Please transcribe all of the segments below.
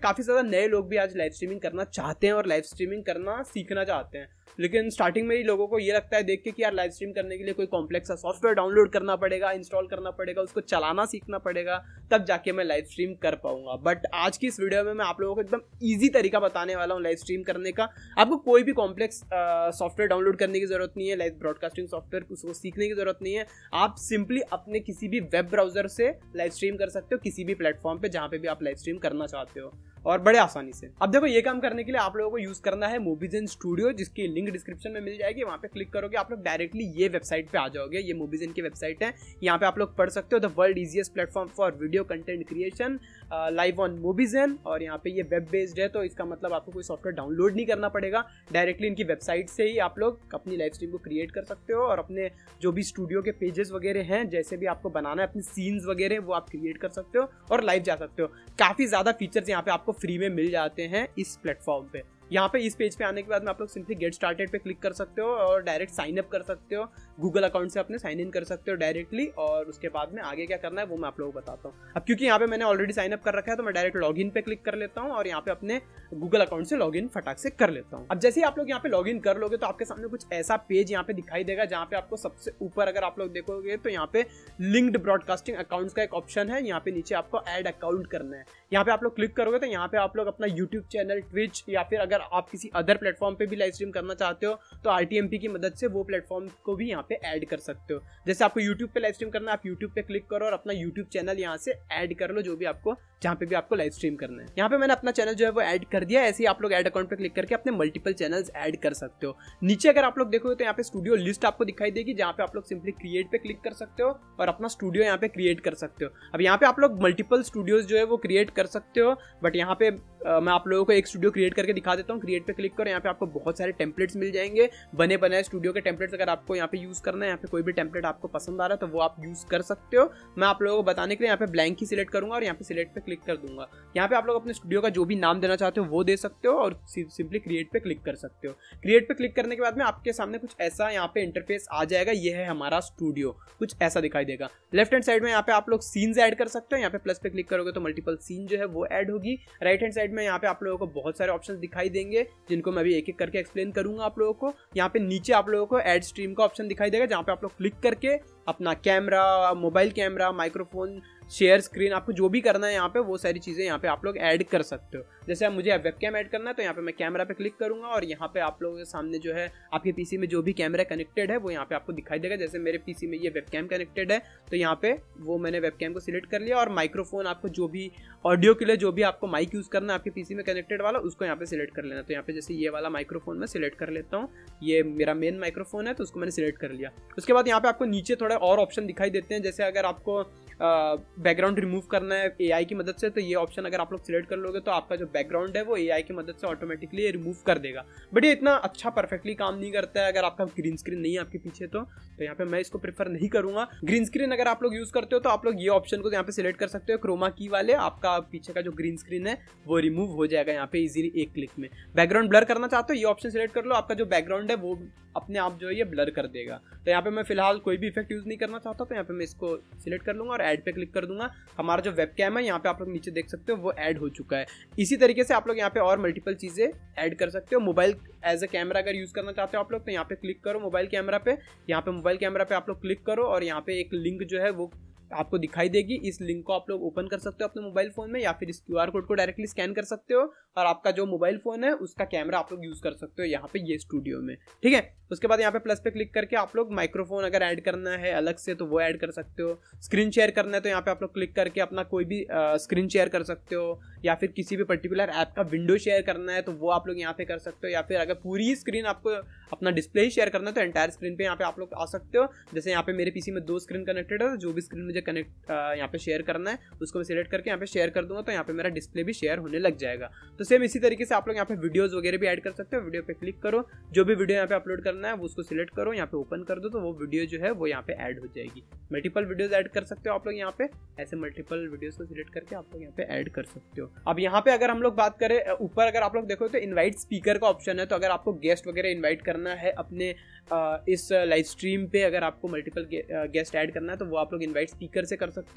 काफ़ी ज़्यादा नए लोग भी आज लाइव स्ट्रीमिंग करना चाहते हैं और लाइव स्ट्रीमिंग करना सीखना चाहते हैं, लेकिन स्टार्टिंग में ही लोगों को ये लगता है देख के कि यार लाइव स्ट्रीम करने के लिए कोई कॉम्प्लेक्स सा सॉफ्टवेयर डाउनलोड करना पड़ेगा, इंस्टॉल करना पड़ेगा, उसको चलाना सीखना पड़ेगा, तब जाके मैं लाइव स्ट्रीम कर पाऊंगा। बट आज की इस वीडियो में मैं आप लोगों को एकदम ईजी तरीका बताने वाला हूँ लाइव स्ट्रीम करने का। आपको कोई भी कॉम्प्लेक्स सॉफ्टवेयर डाउनलोड करने की जरूरत नहीं है, लाइव ब्रॉडकास्टिंग सॉफ्टवेयर उसको सीखने की जरूरत नहीं है। आप सिंपली अपने किसी भी वेब ब्राउजर से लाइव स्ट्रीम कर सकते हो किसी भी प्लेटफॉर्म पे जहाँ पे भी आप लाइव स्ट्रीम करना चाहते हो, और बड़े आसानी से। अब देखो, ये काम करने के लिए आप लोगों को यूज करना है मोबिजेन स्टूडियो, जिसकी लिंक डिस्क्रिप्शन में मिल जाएगी। वहां पे क्लिक करोगे आप लोग डायरेक्टली ये वेबसाइट पे आ जाओगे। ये मोबिजेन की वेबसाइट है, यहाँ पे आप लोग पढ़ सकते हो the world easiest platform for video content creation live on Mobizen. और यहाँ पे ये वेब बेस्ड है, तो इसका मतलब आपको कोई सॉफ्टवेयर डाउनलोड नहीं करना पड़ेगा, डायरेक्टली इनकी वेबसाइट से ही आप लोग अपनी लाइव स्ट्रीम को क्रिएट कर सकते हो और अपने जो भी स्टूडियो के पेजेस वगैरह हैं, जैसे भी आपको बनाना है अपनी सीन्स वगैरह, वो आप क्रिएट कर सकते हो और लाइव जा सकते हो। काफी ज्यादा फीचर्स यहाँ पे आपको फ्री में मिल जाते हैं इस प्लेटफॉर्म पे। यहाँ पे इस पेज पे आने के बाद में आप लोग सिंपली गेट स्टार्टेड पे क्लिक कर सकते हो और डायरेक्ट साइन अप कर सकते हो। गूगल अकाउंट से अपने साइन इन कर सकते हो डायरेक्टली, और उसके बाद में आगे क्या करना है वो मैं आप लोगों को बताता हूँ। अब क्योंकि यहाँ पे मैंने ऑलरेडी साइन अप कर रखा है, तो मैं डायरेक्ट लॉगिन पे क्लिक कर लेता हूँ और यहाँ पे अपने गूगल अकाउंट से लॉगिन फटाक से कर लेता हूँ। अब जैसे ही आप लोग यहाँ पे लॉगिन कर लोगे तो आपके सामने कुछ ऐसा पेज यहाँ पे दिखाई देगा, जहाँ पे आपको सबसे ऊपर अगर आप लोग देखोगे तो यहाँ पे लिंक्ड ब्रॉडकास्टिंग अकाउंट्स का एक ऑप्शन है। यहाँ पे नीचे आपको ऐड अकाउंट करना है, यहाँ पे आप लोग क्लिक करोगे तो यहाँ पे आप लोग अपना यूट्यूब चैनल, ट्विच, या फिर अगर आप किसी अदर प्लेटफॉर्म पे भी लाइव स्ट्रीम करना चाहते हो तो RTMP की मदद से वो प्लेटफॉर्म को भी यहाँ पे ऐड कर सकते हो। जैसे आपको यूट्यूब पे लाइव स्ट्रीम करना है, आप यूट्यूब पे क्लिक करो और अपना यूट्यूब चैनल यहाँ से ऐड कर लो, जो भी आपको जहाँ पे भी आपको लाइव स्ट्रीम करना है। यहाँ पे मैंने अपना चैनल जो है वो ऐड कर दिया। ऐसे ही आप लोग ऐड अकाउंट पे क्लिक करके अपने मल्टीपल चैनल्स ऐड कर सकते हो। नीचे अगर आप लोग देखोगे तो यहाँ पे स्टूडियो लिस्ट आपको दिखाई देगी, जहाँ पे आप लोग सिंपली क्रिएट पे क्लिक कर सकते हो और अपना स्टूडियो यहाँ पे क्रिएट कर सकते हो। अब यहाँ पे आप लोग मल्टीपल स्टूडियोज जो है वो क्रिएट कर सकते हो, बट यहाँ पे मैं आप लोगों को एक स्टूडियो क्रिएट करके दिखा देता हूँ। क्रिएट पे क्लिक करो, यहाँ पे आपको बहुत सारे टेम्पलेट्स मिल जाएंगे, बने बनाए स्टूडियो के टेम्पलेट्स। अगर आपको यहाँ पे यूज करना है, यहाँ पे कोई भी टेम्पलेट आपको पसंद आ रहा है तो वो आप यूज कर सकते हो। मैं आप लोगों को बताने के लिए यहाँ पे ब्लैंक ही सिलेक्ट करूंगा और यहाँ पे सिलेक्ट पे क्लिक कर दूंगा। यहाँ पे आप लोग अपने स्टूडियो का जो भी नाम देना चाहते हो वो दे सकते हो और सिंपली क्रिएट पे क्लिक कर सकते हो। क्रिएट पे क्लिक करने के बाद में आपके सामने कुछ ऐसा यहाँ पे इंटरफेस आ जाएगा। ये है हमारा स्टूडियो, कुछ ऐसा दिखाई देगा। लेफ्ट हैंड साइड में यहाँ पे आप लोग सीन्स ऐड कर सकते हो। यहाँ पे प्लस पे क्लिक करोगे तो मल्टीपल सीन जो है वो ऐड होगी। राइट हैंड साइड में यहाँ पे आप लोगों को बहुत सारे ऑप्शंस दिखाई देंगे, जिनको मैं भी एक एक करके एक्सप्लेन करूंगा आप लोगों को। यहाँ पे नीचे आप लोगों को ऐड स्ट्रीम का ऑप्शन दिखाई देगा, जहाँ पे आप लोग क्लिक करके अपना camera, mobile camera, microphone, share screen, आपको जो भी करना है यहाँ पे वो सारी चीज़ें यहाँ पे आप लोग ऐड कर सकते हो। जैसे अब मुझे वेबकैम ऐड करना है तो यहाँ पे मैं कैमरा पे क्लिक करूंगा और यहाँ पे आप लोगों के सामने जो है आपके पीसी में जो भी कैमरा कनेक्टेड है वो यहाँ पे आपको दिखाई देगा। जैसे मेरे पीसी में ये वेबकैम कनेक्टेड है तो यहाँ पे वो मैंने वेबकैम को सिलेक्ट कर लिया, और माइक्रोफोन, आपको जो भी ऑडियो के लिए जो भी आपको माइक यूज़ करना है आपके पीसी में कनेक्टेड वाला, उसको यहाँ पे सिलेक्ट कर लेना। तो यहाँ पे जैसे ये वाला माइक्रोफोन मैं सिलेक्ट कर लेता हूँ, ये मेरा मेन माइक्रोफोन है तो उसको मैंने सिलेक्ट कर लिया। उसके बाद यहाँ पे आपको नीचे थोड़े और ऑप्शन दिखाई देते हैं। जैसे अगर आपको बैकग्राउंड रिमूव करना है AI की मदद से, तो ये ऑप्शन अगर आप लोग सिलेक्ट कर लोगे तो आपका जो बैकग्राउंड है वो AI की मदद से ऑटोमेटिकली रिमूव कर देगा। बट ये इतना अच्छा परफेक्टली काम नहीं करता है अगर आपका ग्रीन स्क्रीन नहीं है आपके पीछे, तो यहाँ पे मैं इसको प्रेफर नहीं करूंगा। ग्रीन स्क्रीन अगर आप लोग यूज करते हो तो आप लोग ये ऑप्शन को यहाँ पे सिलेक्ट कर सकते हो, क्रोमा की वाले, आपका पीछे का जो ग्रीन स्क्रीन है वो रिमूव हो जाएगा यहाँ पे इजीली एक क्लिक में। बैकग्राउंड ब्लर करना चाहते हो, ये ऑप्शन सिलेक्ट कर लो, आपका जो बैकग्राउंड है वो अपने आप जो है ये ब्लर कर देगा। तो यहाँ पे मैं फिलहाल कोई भी इफेक्ट यूज नहीं करना चाहता, तो यहाँ पे मैं इसको सिलेक्ट कर लूंगा और ऐड पे क्लिक कर दूंगा। हमारा जो वेबकैम है यहाँ पे आप लोग नीचे देख सकते हो वो ऐड हो चुका है। इसी तरीके से आप लोग यहाँ पे और मल्टीपल चीजें ऐड कर सकते हो। मोबाइल एज अ कैमरा अगर यूज करना चाहते हो आप लोग तो यहाँ पे क्लिक करो मोबाइल कैमरा पे। यहाँ पे मोबाइल कैमरा पे आप लोग क्लिक करो और यहाँ पे एक लिंक जो है वो आपको दिखाई देगी। इस लिंक को आप लोग ओपन कर सकते हो अपने मोबाइल फोन में, या फिर इस QR कोड को डायरेक्टली स्कैन कर सकते हो और आपका जो मोबाइल फोन है उसका कैमरा आप लोग यूज कर सकते हो यहाँ पे ये स्टूडियो में। ठीक है, उसके बाद यहाँ पे प्लस पे क्लिक करके आप लोग माइक्रोफोन अगर ऐड करना है अलग से तो वो ऐड कर सकते हो। स्क्रीन शेयर करना है तो यहाँ पे आप लोग क्लिक करके अपना कोई भी स्क्रीन शेयर कर सकते हो, या फिर किसी भी पर्टिकुलर ऐप का विंडो शेयर करना है तो वो आप लोग यहाँ पे कर सकते हो, या फिर अगर पूरी स्क्रीन आपको अपना डिस्प्ले शेयर करना है तो एंटायर स्क्रीन पे यहाँ पे आप लोग आ सकते हो। जैसे यहाँ पे मेरे पीसी में 2 स्क्रीन कनेक्टेड है, जो भी स्क्रीन मुझे कनेक्ट यहाँ पे शेयर करना है उसको मैं सिलेक्ट करके यहाँ पे शेयर कर दूंगा, तो यहाँ पे मेरा डिस्प्ले भी शेयर होने लग जाएगा। तो सेम इसी तरीके से आप लोग यहाँ पे वीडियोस वगैरह भी ऐड कर सकते हो। वीडियो पे क्लिक करो, जो भी वीडियो यहाँ पे अपलोड करना है वो उसको सिलेक्ट करो, यहाँ पे ओपन कर दो तो वो वीडियो जो है वो यहाँ पे ऐड हो जाएगी। मल्टीपल वीडियोस ऐड कर सकते हो आप लोग यहाँ पे, ऐसे मल्टीपल वीडियोस को सिलेक्ट करके आप लोग यहाँ पे ऐड कर सकते हो। अब यहाँ पे अगर हम लोग बात करें ऊपर अगर आप लोग देखो तो इनवाइट स्पीकर का ऑप्शन है। तो अगर आपको गेस्ट वगैरह इनवाइट करना है अपने इस लाइव स्ट्रीम पे, अगर आपको मल्टीपल गेस्ट ऐड करना है तो वो आप लोग इनवाइट स्पीकर से कर सकते हो।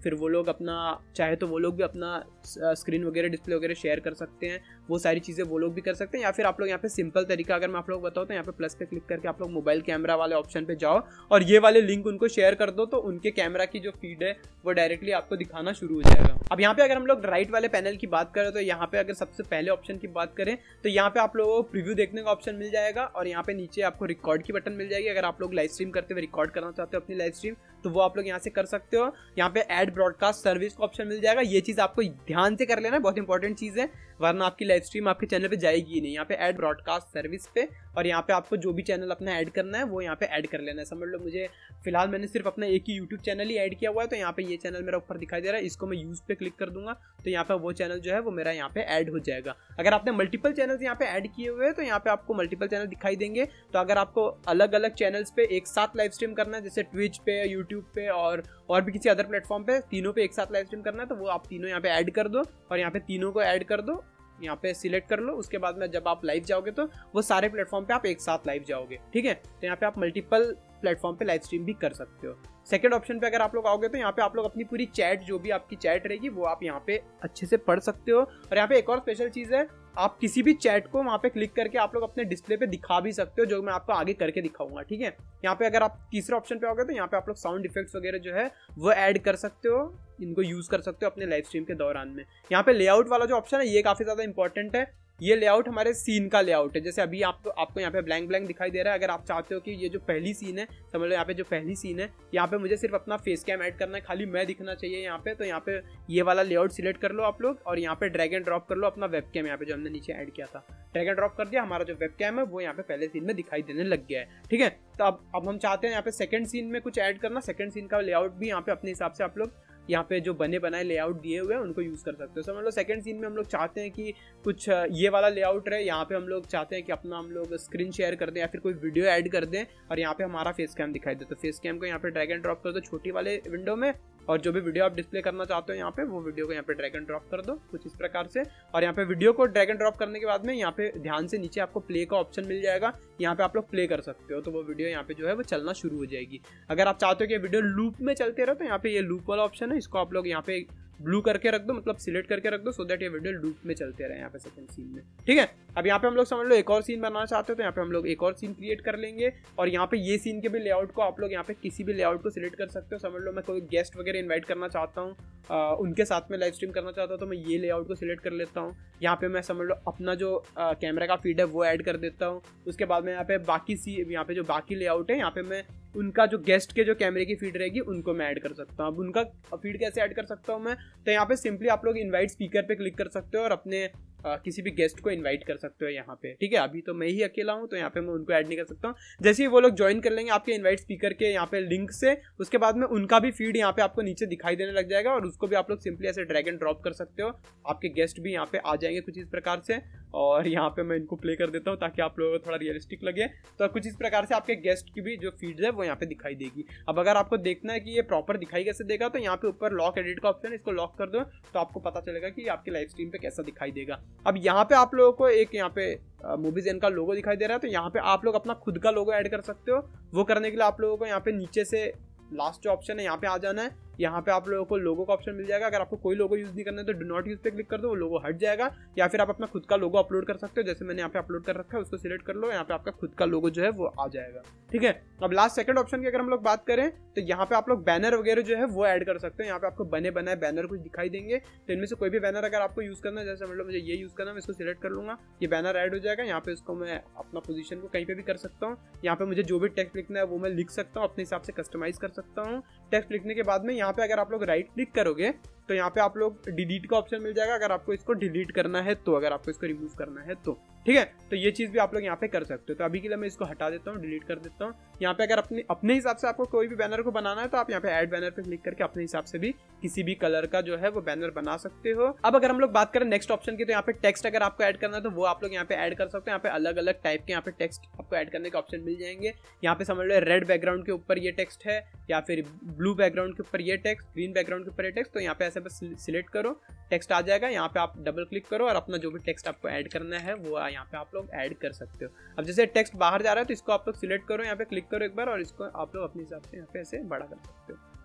फिर वो लोग अपना चाहे तो वो लोग भी अपना स्क्रीन वगैरह डिस्प्ले वगैरह शेयर कर सकते हैं, वो सारी चीज़ें वो लोग भी कर सकते हैं। या फिर आप लोग यहाँ पे सिंपल तरीका अगर मैं आप लोग बताऊँ तो यहाँ पे प्लस पे क्लिक करके आप लोग मोबाइल कैमरा वाले ऑप्शन पे जाओ और ये वाले लिंक उनको शेयर कर दो, तो उनके कैमरा की जो फीड है वो डायरेक्टली आपको दिखाना शुरू हो जाएगा। अब यहाँ पे अगर हम लोग राइट वाले पैनल की बात करें तो यहाँ पे अगर सबसे पहले ऑप्शन की बात करें तो यहाँ पे आप लोगों को प्रीव्यू देखने का ऑप्शन मिल जाएगा और यहाँ पे नीचे आपको रिकॉर्ड की बटन मिल जाएगी। अगर आप लोग लाइव स्ट्रीम करते हुए रिकॉर्ड करना चाहते हो अपनी लाइव स्ट्रीम तो वो आप लोग यहाँ से कर सकते हो। यहाँ पे ऐड ब्रॉडकास्ट सर्विस का ऑप्शन मिल जाएगा। ये चीज़ आपको ध्यान से कर लेना, बहुत इंपॉर्टेंट चीज़ है, वरना आपकी लाइव स्ट्रीम आपके चैनल पे जाएगी ही नहीं। यहाँ पे ऐड ब्रॉडकास्ट सर्विस पे और यहाँ पे आपको जो भी चैनल अपना ऐड करना है वो यहाँ पे ऐड कर लेना है। समझ लो मुझे फिलहाल मैंने सिर्फ अपना एक ही यूट्यूब चैनल ही ऐड किया हुआ है, तो यहाँ पे ये चैनल मेरा ऊपर दिखाई दे रहा है, इसको मैं यूज पे क्लिक कर दूंगा तो यहाँ पे वो चैनल जो है वो मेरा यहाँ पे ऐड हो जाएगा। अगर आपने मल्टीपल चैनल्स यहाँ पे ऐड किए हुए हैं तो यहाँ पे आपको मल्टीपल चैनल दिखाई देंगे। तो अगर आपको अलग अलग चैनल्स पे एक साथ लाइव स्ट्रीम करना है, जैसे ट्विच पे, यूट्यूब पे और भी किसी अदर प्लेटफॉर्म पे, तीनों पे एक साथ लाइव स्ट्रीम करना है तो वो आप तीनों यहाँ पे ऐड कर दो और यहाँ पे तीनों को ऐड कर दो, यहाँ पे सिलेक्ट कर लो। उसके बाद में जब आप लाइव जाओगे तो वो सारे प्लेटफॉर्म पे आप एक साथ लाइव जाओगे, ठीक है। तो यहाँ पे आप मल्टीपल प्लेटफॉर्म पे लाइव स्ट्रीम भी कर सकते हो। सेकंड ऑप्शन पे अगर आप लोग आओगे तो यहाँ पे आप लोग अपनी पूरी चैट, जो भी आपकी चैट रहेगी वो आप यहाँ पे अच्छे से पढ़ सकते हो। और यहाँ पे एक और स्पेशल चीज़ है, आप किसी भी चैट को वहाँ पे क्लिक करके आप लोग अपने डिस्प्ले पे दिखा भी सकते हो, जो मैं आपको आगे करके दिखाऊंगा, ठीक है। यहाँ पे अगर आप तीसरे ऑप्शन पे आओगे तो यहाँ पे आप लोग साउंड इफेक्ट्स वगैरह जो है वो ऐड कर सकते हो, इनको यूज कर सकते हो अपने लाइव स्ट्रीम के दौरान में। यहाँ पे लेआउट वाला जो ऑप्शन है ये काफी ज्यादा इंपॉर्टेंट है। ये लेआउट हमारे सीन का लेआउट है। जैसे अभी आपको यहाँ पे ब्लैंक ब्लैंक दिखाई दे रहा है। अगर आप चाहते हो कि ये जो पहली सीन है, समझ लो यहाँ पे जो पहली सीन है, यहाँ पे मुझे सिर्फ अपना फेस कैम ऐड करना है, खाली मैं दिखना चाहिए यहाँ पे, तो यहाँ पे ये वाला लेआउट सिलेक्ट कर लो आप लोग और यहाँ पे ड्रैग एंड ड्रॉप कर लो अपना वेब कैम, यहाँ पे जो हमने नीचे ऐड किया था, ड्रैग एंड ड्रॉप कर दिया, हमारा जो वेब कैम है वो यहाँ पे पहले सीन में दिखाई देने लग गया है, ठीक है। तो अब हम चाहते हैं यहाँ पे सेकंड सीन में कुछ ऐड करना, सेकंड सीन का लेआउट भी यहाँ पे अपने हिसाब से आप लोग यहाँ पे जो बने बनाए लेआउट दिए हुए हैं उनको यूज कर सकते हो। समझ लो सेकंड सीन में हम लोग चाहते हैं कि कुछ ये वाला लेआउट रहे, यहाँ पे हम लोग चाहते हैं कि अपना हम लोग स्क्रीन शेयर कर दें या फिर कोई वीडियो ऐड कर दें और यहाँ पे हमारा फेस कैम दिखाई दे, तो फेस कैम को यहाँ पे ड्रैग एंड ड्रॉप कर दो छोटी वाले विंडो में और जो भी वीडियो आप डिस्प्ले करना चाहते हो यहाँ पे वो वीडियो को यहाँ पे ड्रैग एंड ड्रॉप कर दो कुछ इस प्रकार से। और यहाँ पे वीडियो को ड्रैग एंड ड्रॉप करने के बाद में यहाँ पे ध्यान से नीचे आपको प्ले का ऑप्शन मिल जाएगा, यहाँ पे आप लोग प्ले कर सकते हो, तो वो वीडियो यहाँ पे जो है वो चलना शुरू हो जाएगी। अगर आप चाहते हो कि वीडियो लूप में चलते रहो तो यहाँ पे ये लूप वाला ऑप्शन है, इसको आप लोग यहाँ पे ब्लू करके रख दो, मतलब सिलेक्ट करके रख दो, सो दैट ये वीडियो लूप में चलते रहे यहाँ पे सेकंड सीन में, ठीक है। अब यहाँ पे हम लोग समझ लो एक और सीन बनाना चाहते हो तो यहाँ पे हम लोग एक और सीन क्रिएट कर लेंगे और यहाँ पे ये सीन के भी लेआउट को आप लोग यहाँ पे किसी भी लेआउट को सिलेक्ट कर सकते हो। समझ लो मैं कोई गेस्ट वगैरह इन्वाइट करना चाहता हूँ, उनके साथ में लाइव स्ट्रीम करना चाहता हूँ तो मैं ये लेआउट को सिलेक्ट कर लेता हूँ। यहाँ पे मैं समझ लो अपना जो कैमरा का फीड है वो ऐड कर देता हूँ। उसके बाद में यहाँ पे यहाँ पे जो बाकी लेआउट है यहाँ पे मैं उनका जो गेस्ट के जो कैमरे की फीड रहेगी उनको मैं ऐड कर सकता हूँ। अब उनका फीड कैसे ऐड कर सकता हूँ मैं, तो यहाँ पे सिंपली आप लोग इनवाइट स्पीकर पे क्लिक कर सकते हो और अपने किसी भी गेस्ट को इनवाइट कर सकते हो यहाँ पे, ठीक है। अभी तो मैं ही अकेला हूँ तो यहाँ पे मैं उनको ऐड नहीं कर सकता हूँ। जैसे ही वो लोग ज्वाइन कर लेंगे आपके इनवाइट स्पीकर के यहाँ पे लिंक से, उसके बाद में उनका भी फीड यहाँ पे आपको नीचे दिखाई देने लग जाएगा और उसको भी आप लोग सिंपली ऐसे ड्रैग एंड ड्रॉप कर सकते हो। आपके गेस्ट भी यहाँ पे आ जाएंगे कुछ इस प्रकार से और यहाँ पे मैं इनको प्ले कर देता हूँ ताकि आप लोगों को थोड़ा रियलिस्टिक लगे। तो कुछ इस प्रकार से आपके गेस्ट की भी जो फीड है वो यहाँ पे दिखाई देगी। अब अगर आपको देखना है कि ये प्रॉपर दिखाई कैसे देगा तो यहाँ पे ऊपर लॉक एडिट का ऑप्शन है, इसको लॉक कर दो तो आपको पता चलेगा कि आपके लाइव स्ट्रीम पे कैसा दिखाई देगा। अब यहाँ पे आप लोगों को एक यहाँ पे मूवीज़ का लोगो दिखाई दे रहा है, तो यहाँ पे आप लोग अपना खुद का लोगो ऐड कर सकते हो। वो करने के लिए आप लोगों को यहाँ पे नीचे से लास्ट जो ऑप्शन है यहाँ पे आ जाना है। यहाँ पे आप लोगों को लोगो का ऑप्शन मिल जाएगा। अगर आपको कोई लोगो यूज नहीं करना है तो डू नॉट यूज पे क्लिक कर दो, वो लोगो हट जाएगा। या फिर आप अपना खुद का लोगो अपलोड कर सकते हो, जैसे मैंने यहाँ पे अपलोड कर रखा है उसको सिलेक्ट कर लो, यहाँ पे आपका खुद का लोगो जो है वो आ जाएगा, ठीक है। अब लास्ट सेकंड ऑप्शन की अगर हम लोग बात करें तो यहाँ पे आप लोग बैनर वगैरह जो है वो ऐड कर सकते हो। यहाँ पे आपको बने बनाए बैनर कुछ दिखाई देंगे, तो इनमें से कोई भी बैनर अगर आपको यूज करना है, जैसे मतलब मुझे ये यूज करना है, मैं इसको सिलेक्ट कर लूंगा, ये बैनर ऐड हो जाएगा। यहाँ पे इसको मैं अपना पोजीशन को कहीं पे भी कर सकता हूँ। यहाँ पे मुझे जो भी टेक्स्ट लिखना है वो मैं लिख सकता हूँ, अपने हिसाब से कस्टमाइज कर सकता हूँ। टेक्स्ट लिखने के बाद में यहाँ पे अगर आप लोग राइट क्लिक करोगे तो यहाँ पे आप लोग डिलीट का ऑप्शन मिल जाएगा, अगर आपको इसको डिलीट करना है तो, अगर आपको इसको रिमूव करना है तो, ठीक है। तो ये चीज़ भी आप लोग यहाँ पे कर सकते हो। तो अभी के लिए मैं इसको हटा देता हूँ, डिलीट कर देता हूँ। यहाँ पे अगर अपने हिसाब से आपको कोई भी बैनर को बनाना है तो आप यहाँ पे ऐड बैनर पे क्लिक करके अपने हिसाब से भी किसी भी कलर का जो है वो बैनर बना सकते हो। अब अगर हम लोग बात करें नेक्स्ट ऑप्शन की, तो यहाँ पे टेक्स्ट अगर आपको ऐड करना है तो वो आप लोग यहाँ पे ऐड कर सकते हो। यहाँ पे अलग अलग टाइप के यहाँ पे टेक्स्ट आपको ऐड करने के ऑप्शन मिल जाएंगे। यहाँ पे समझ लो रेड बैकग्राउंड के ऊपर ये टेक्स्ट है या फिर ब्लू बैकग्राउंड के ऊपर ये टेक्स्ट, ग्रीन बैकग्राउंड के ऊपर ये टेक्स्ट। तो यहाँ पे ऐसे बस सिलेक्ट करो, टेक्स्ट आ जाएगा। यहाँ पे आप डबल क्लिक करो और अपना जो भी टेक्स्ट आपको ऐड करना है वो यहाँ पे आप लोग ऐड कर सकते हो। अब जैसे टेक्स्ट बाहर जा रहा है तो इसको आप लोग सिलेक्ट करो, यहाँ पे क्लिक करो एक बार और इसको आप लोग अपने हिसाब से यहाँ पे ऐसे बड़ा कर सकते हो,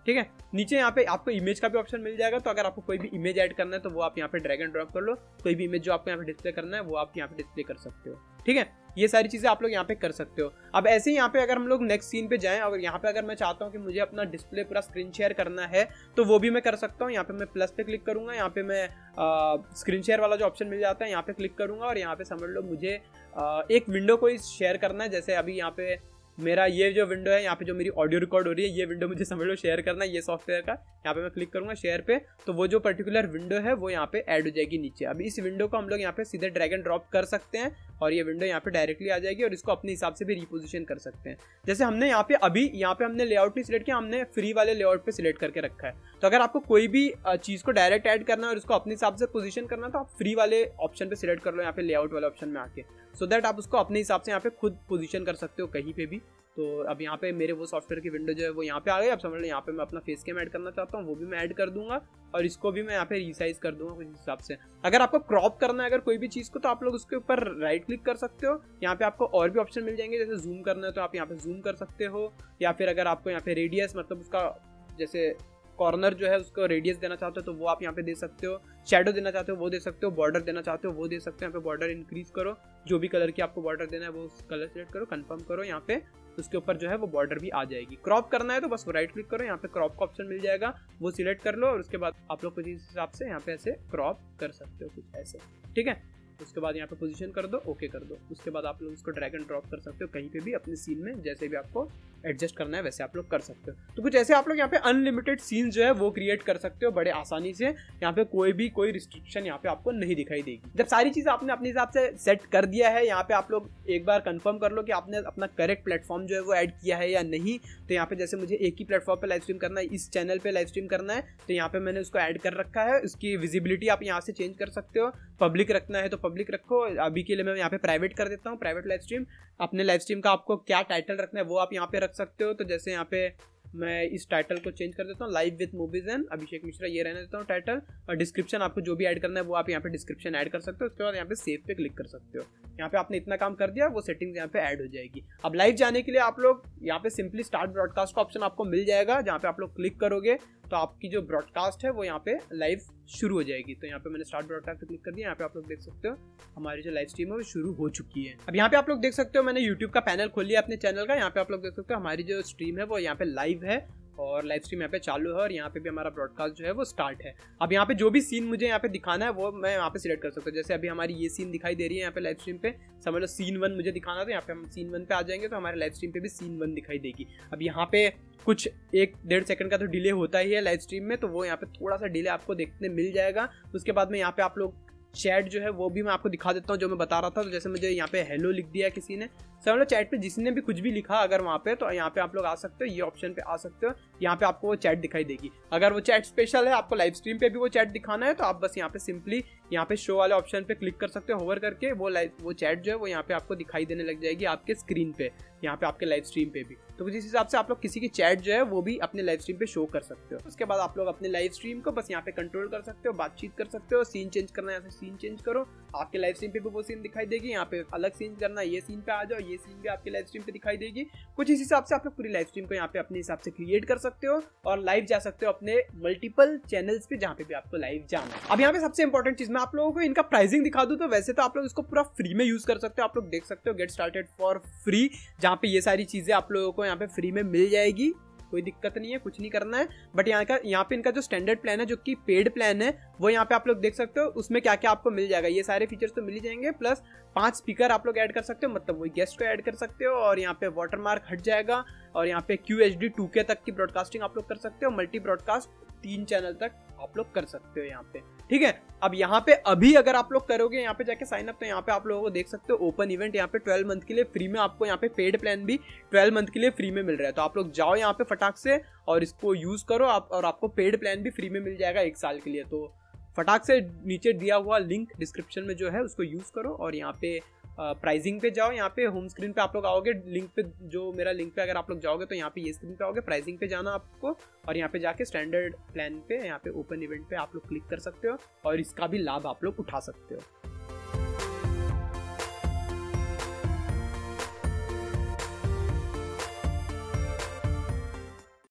ठीक है। नीचे यहाँ पे आपको इमेज का भी ऑप्शन मिल जाएगा, तो अगर आपको कोई भी इमेज ऐड करना है तो वो आप यहाँ पे ड्रैग एंड ड्रॉप कर लो। कोई भी इमेज जो आपको यहाँ पे डिस्प्ले करना है वो आप यहाँ पे डिस्प्ले कर सकते हो, ठीक है। ये सारी चीजें आप लोग यहाँ पे कर सकते हो। अब ऐसे ही यहाँ पे अगर हम लोग नेक्स्ट सीन पे जाएं, और यहाँ पे अगर मैं चाहता हूँ कि मुझे अपना डिस्प्ले पूरा स्क्रीन शेयर करना है तो वो भी मैं कर सकता हूँ। यहाँ पे मैं प्लस पे क्लिक करूंगा, यहाँ पे मैं स्क्रीन शेयर वाला जो ऑप्शन मिल जाता है यहाँ पे क्लिक करूंगा, और यहाँ पे समझ लो मुझे एक विंडो को शेयर करना है। जैसे अभी यहाँ पे मेरा ये जो विंडो है, यहाँ पे जो मेरी ऑडियो रिकॉर्ड हो रही है, ये विंडो मुझे समझ लो शेयर करना है ये सॉफ्टवेयर का। यहाँ पे मैं क्लिक करूंगा शेयर पे, तो वो जो पर्टिकुलर विंडो है वो यहाँ पे ऐड हो जाएगी नीचे। अभी इस विंडो को हम लोग यहाँ पे सीधे ड्रैग एंड ड्रॉप कर सकते हैं और ये विंडो यहाँ पे डायरेक्टली आ जाएगी, और इसको अपने हिसाब से भी रिपोजिशन कर सकते हैं। जैसे हमने यहाँ पे हमने लेआउट नहीं सिलेक्ट किया, हमने फ्री वाले लेआउट पे सिलेक्ट करके रखा है। तो अगर आपको कोई भी चीज को डायरेक्ट ऐड करना है और उसको अपने हिसाब से पोजीशन करना है तो आप फ्री वाले ऑप्शन पे सिलेक्ट कर लो, यहाँ पे लेआउट वाले ऑप्शन में आके, सो दैट आप उसको अपने हिसाब से यहाँ पे खुद पोजीशन कर सकते हो कहीं पे भी। तो अब यहाँ पे मेरे वो सॉफ्टवेयर की विंडो जो है वो यहाँ पे आ गई। अब समझ लो यहाँ पे मैं अपना फेस कैम ऐड करना चाहता हूँ, वो भी मैं ऐड कर दूंगा, और इसको भी मैं यहाँ पे रिसाइज कर दूंगा कुछ हिसाब से। अगर आपको क्रॉप करना है अगर कोई भी चीज़ को, तो आप लोग उसके ऊपर राइट क्लिक कर सकते हो। यहाँ पे आपको और भी ऑप्शन मिल जाएंगे, जैसे जूम करना है तो आप यहाँ पे जूम कर सकते हो, या फिर अगर आपको यहाँ पे रेडियस मतलब उसका जैसे कॉर्नर जो है उसको रेडियस देना चाहते हो तो वो आप यहाँ पे दे सकते हो। शैडो देना चाहते हो वो दे सकते हो, बॉर्डर देना चाहते हो वो दे सकते हो। यहाँ पे बॉर्डर इंक्रीज करो, जो भी कलर की आपको बॉर्डर देना है वो कलर सेलेक्ट करो, कंफर्म करो, यहाँ पे उसके ऊपर जो है वो बॉर्डर भी आ जाएगी। क्रॉप करना है तो बस राइट क्लिक करो, यहाँ पे क्रॉप का ऑप्शन मिल जाएगा, वो सिलेक्ट कर लो, और उसके बाद आप लोग कुछ इस हिसाब से यहाँ पे ऐसे क्रॉप कर सकते हो कुछ ऐसे, ठीक है। उसके बाद यहाँ पे पोजीशन कर दो, ओके कर दो। उसके बाद आप लोग इसको ड्रैग एंड ड्रॉप कर सकते हो कहीं पे भी अपने सीन में, जैसे भी आपको एडजस्ट करना है वैसे आप लोग कर सकते हो। तो कुछ ऐसे आप लोग यहाँ पे अनलिमिटेड सीन जो है वो क्रिएट कर सकते हो बड़े आसानी से। यहाँ पे कोई रिस्ट्रिक्शन यहाँ पे आपको नहीं दिखाई देगी। जब सारी चीज़ आपने अपने हिसाब से सेट कर दिया है, यहाँ पे आप लोग एक बार कंफर्म कर लो कि आपने अपना करेक्ट प्लेटफॉर्म जो है वो ऐड किया है या नहीं। तो यहाँ पे जैसे मुझे एक ही प्लेटफॉर्म पे लाइव स्ट्रीम करना है, इस चैनल पे लाइव स्ट्रीम करना है, तो यहाँ पे मैंने उसको ऐड कर रखा है। उसकी विजिबिलिटी आप यहाँ से चेंज कर सकते हो, पब्लिक रखना है तो पब्लिक रखो। अभी के लिए मैं यहाँ पे प्राइवेट कर देता हूँ, प्राइवेट लाइव स्ट्रीम। अपने लाइव स्ट्रीम का आपको क्या टाइटल रखना है वो आप यहाँ पे रख सकते हो। तो जैसे यहाँ पे मैं इस टाइटल को चेंज कर देता हूँ, live with movies and Abhishek Mishra, ये रहने देता हूँ टाइटल। और डिस्क्रिप्शन आपको जो भी ऐड करना है वो आप यहाँ पे डिस्क्रिप्शन ऐड कर सकते हो। उसके बाद यहाँ पे सेव पे क्लिक कर सकते हो। यहाँ पे आपने इतना काम कर दिया, वो सेटिंग्स यहाँ पे ऐड हो जाएगी। अब लाइव जाने के लिए आप लोग यहाँ पे सिंपली स्टार्ट ब्रॉडकास्ट का ऑप्शन आपको मिल जाएगा, जहाँ पे आप लोग क्लिक करोगे तो आपकी जो ब्रॉडकास्ट है वो यहाँ पे लाइव शुरू हो जाएगी। तो यहाँ पे मैंने स्टार्ट ब्रॉडकास्ट पे क्लिक कर दिया। यहाँ पे आप लोग देख सकते हो हमारी जो लाइव स्ट्रीम है वो शुरू हो चुकी है। अब यहाँ पे आप लोग देख सकते हो मैंने यूट्यूब का पैनल खोल लिया अपने चैनल का। यहाँ पे आप लोग देख सकते हो हमारी जो स्ट्रीम है वो यहाँ पे लाइव है, और लाइव स्ट्रीम यहाँ पे चालू है, और यहाँ पे भी हमारा ब्रॉडकास्ट जो है वो स्टार्ट है। अब यहाँ पे जो भी सीन मुझे यहाँ पे दिखाना है वो मैं यहाँ पे सिलेक्ट कर सकता हूँ। जैसे अभी हमारी ये सीन दिखाई दे रही है यहाँ पे लाइव स्ट्रीम पे, समझ लो सीन 1 मुझे दिखाना, तो यहाँ पे हम सीन 1 पे आ जाएंगे तो हमारे लाइव स्ट्रीम पे भी सीन 1 दिखाई देगी। अब यहाँ पे कुछ 1-1.5 सेकंड का तो डिले होता ही है लाइव स्ट्रीम में, तो वो यहाँ पे थोड़ा सा डिले आपको देखने मिल जाएगा। उसके बाद में यहाँ पे आप लोग चैट जो है वो भी मैं आपको दिखा देता हूँ जो मैं बता रहा था। तो जैसे मुझे यहाँ पे हेलो लिख दिया किसी ने, समझ लो चैट पे जिसने भी कुछ भी लिखा अगर वहाँ पे, तो यहाँ पे आप लोग आ सकते हो, ये ऑप्शन पे आ सकते हो। यहाँ पे आपको वो चैट दिखाई देगी। अगर वो चैट स्पेशल है, आपको लाइव स्ट्रीम पे भी वो चैट दिखाना है, तो आप बस यहाँ पे सिंपली यहाँ पे शो वाले ऑप्शन पे क्लिक कर सकते हो, होवर करके वो चैट जो है वो यहाँ पे आपको दिखाई देने लग जाएगी आपके स्क्रीन पे, यहाँ पे आपके लाइव स्ट्रीम पे भी। तो जिस हिसाब से आप लोग किसी की चैट जो है वो भी अपने लाइव स्ट्रीम पे शो कर सकते हो। उसके बाद आप लोग अपने लाइव स्ट्रीम को बस यहाँ पे कंट्रोल कर सकते हो, बातचीत कर सकते हो, सीन चेंज करना है यहाँ से सीन चेंज करो, आपके लाइव स्ट्रीम पे भी वो सीन दिखाई देगी। यहाँ पे अलग सीन करना है, ये सीन पे आ जाओ, ये सीन भी आपके लाइव स्ट्रीम पे दिखाई देगी। कुछ इस हिसाब से आप लोग पूरी लाइव स्ट्रीम को यहाँ पे अपने हिसाब से क्रिएट कर सकते हो और लाइव जा सकते हो अपने मल्टीपल चैनल्स पे जहाँ पे भी आपको लाइव जाना है। अब यहाँ पे सबसे इंपॉर्टेंट चीज मैं आप लोगों को इनका प्राइसिंग दिखा दूं, तो वैसे तो आप लोग इसको पूरा फ्री में यूज कर सकते हो। आप लोग देख सकते हो गेट स्टार्टेड फॉर फ्री, जहाँ पे ये सारी चीजें आप लोगों को यहाँ पे फ्री में मिल जाएगी, कोई दिक्कत नहीं है, कुछ नहीं करना है। बट यहाँ पे इनका जो स्टैंडर्ड प्लान है जो कि पेड प्लान है वो यहाँ पे आप लोग देख सकते हो, उसमें क्या क्या आपको मिल जाएगा। ये सारे फीचर्स तो मिल ही जाएंगे, प्लस 5 स्पीकर आप लोग ऐड कर सकते हो, मतलब वही गेस्ट को ऐड कर सकते हो, और यहाँ पे वाटरमार्क हट जाएगा, और यहाँ पे QHD 2K तक की ब्रॉडकास्टिंग आप लोग कर सकते हो, मल्टी ब्रॉडकास्ट 3 चैनल तक आप लोग कर सकते हो यहाँ पे, ठीक है। अब यहाँ पे अभी अगर आप लोग करोगे यहाँ पे जाके साइन अप, तो यहाँ पे आप लोगों को देख सकते हो ओपन इवेंट यहाँ पे 12 मंथ के लिए फ्री में, आपको यहाँ पे पेड प्लान भी 12 मंथ के लिए फ्री में मिल रहा है। तो आप लोग जाओ यहाँ पे फटाक से और इसको यूज करो आप, और आपको पेड प्लान भी फ्री में मिल जाएगा 1 साल के लिए। तो फटाक से नीचे दिया हुआ लिंक डिस्क्रिप्शन में जो है उसको यूज करो, और यहाँ पे प्राइसिंग पे जाओ। यहाँ पे होम स्क्रीन पे आप लोग आओगे, लिंक पे जो मेरा लिंक पे अगर आप लोग जाओगे तो यहाँ पे ये स्क्रीन पे आओगे, प्राइसिंग पे जाना आपको, और यहाँ पे जाके स्टैंडर्ड प्लान पे यहाँ पे ओपन इवेंट पे आप लोग क्लिक कर सकते हो और इसका भी लाभ आप लोग उठा सकते हो।